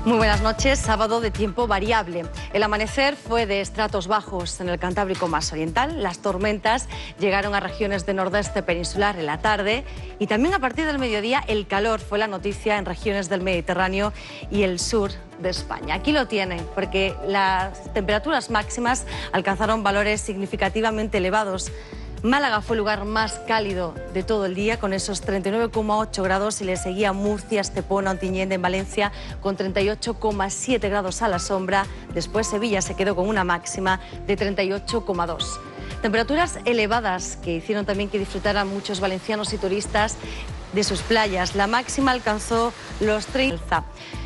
Muy buenas noches, sábado de tiempo variable. El amanecer fue de estratos bajos en el Cantábrico más oriental. Las tormentas llegaron a regiones de nordeste peninsular en la tarde y también a partir del mediodía el calor fue la noticia en regiones del Mediterráneo y el sur de España. Aquí lo tienen, porque las temperaturas máximas alcanzaron valores significativamente elevados. Málaga fue el lugar más cálido de todo el día, con esos 39,8 grados, y le seguía Murcia, Estepona, Ontinyent en Valencia con 38,7 grados a la sombra. Después Sevilla se quedó con una máxima de 38,2. Temperaturas elevadas que hicieron también que disfrutaran muchos valencianos y turistas de sus playas. La máxima alcanzó los 30.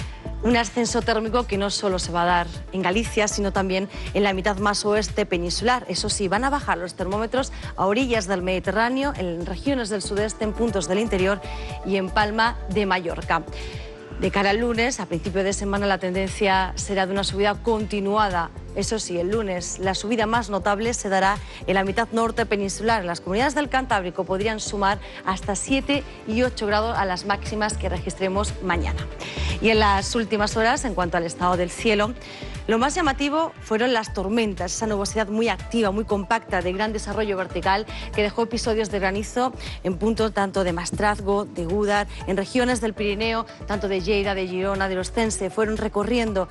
Un ascenso térmico que no solo se va a dar en Galicia, sino también en la mitad más oeste peninsular. Eso sí, van a bajar los termómetros a orillas del Mediterráneo, en regiones del sudeste, en puntos del interior y en Palma de Mallorca. De cara al lunes, a principio de semana, la tendencia será de una subida continuada. Eso sí, el lunes la subida más notable se dará en la mitad norte peninsular. En las comunidades del Cantábrico podrían sumar hasta 7 y 8 grados a las máximas que registremos mañana. Y en las últimas horas, en cuanto al estado del cielo, lo más llamativo fueron las tormentas, esa nubosidad muy activa, muy compacta, de gran desarrollo vertical, que dejó episodios de granizo en puntos tanto de Mastrazgo, de Gúdar, en regiones del Pirineo, tanto de Lleida, de Girona, de Ostense. Fueron recorriendo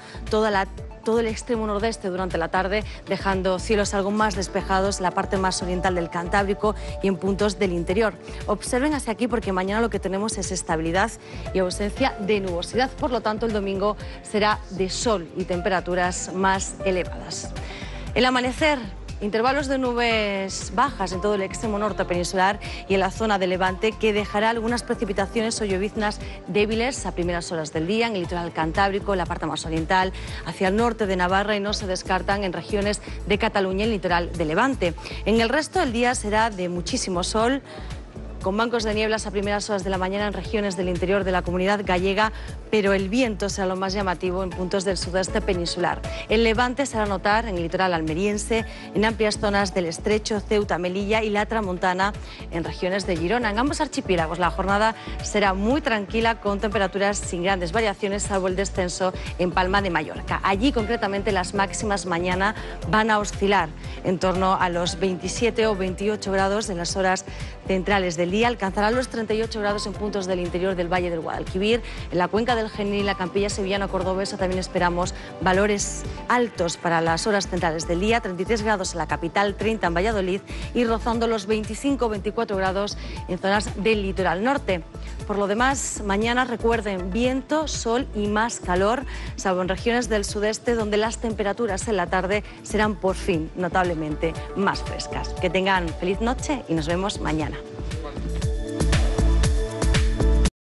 todo el extremo nordeste durante la tarde, dejando cielos algo más despejados en la parte más oriental del Cantábrico y en puntos del interior. Observen hacia aquí, porque mañana lo que tenemos es estabilidad y ausencia de nubosidad. Por lo tanto, el domingo será de sol y temperaturas más elevadas. El amanecer, intervalos de nubes bajas en todo el extremo norte peninsular y en la zona de Levante, que dejará algunas precipitaciones o lloviznas débiles a primeras horas del día en el litoral cantábrico, en la parte más oriental, hacia el norte de Navarra, y no se descartan en regiones de Cataluña y el litoral de Levante. En el resto del día será de muchísimo sol, con bancos de nieblas a primeras horas de la mañana en regiones del interior de la Comunidad gallega, pero el viento será lo más llamativo en puntos del sudeste peninsular. El levante se hará notar en el litoral almeriense, en amplias zonas del Estrecho, Ceuta, Melilla y la Tramontana, en regiones de Girona. En ambos archipiélagos la jornada será muy tranquila, con temperaturas sin grandes variaciones, salvo el descenso en Palma de Mallorca. Allí, concretamente, las máximas mañana van a oscilar en torno a los 27 o 28 grados en las horas centrales del día. Alcanzarán los 38 grados en puntos del interior del Valle del Guadalquivir. En la cuenca del Genil, la Campilla sevillana cordobesa, también esperamos valores altos para las horas centrales del día. 33 grados en la capital, 30 en Valladolid y rozando los 25 o 24 grados en zonas del litoral norte. Por lo demás, mañana recuerden, viento, sol y más calor, salvo en regiones del sudeste, donde las temperaturas en la tarde serán por fin notablemente más frescas. Que tengan feliz noche y nos vemos mañana.